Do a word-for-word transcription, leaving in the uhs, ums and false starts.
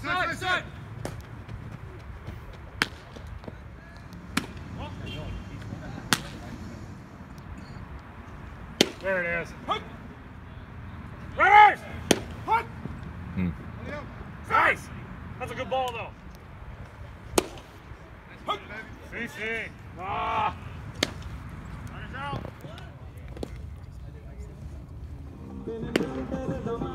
side, side. There it is. Ready! Hmm. Nice! That's a good ball, though. C C. Ah! Runners out.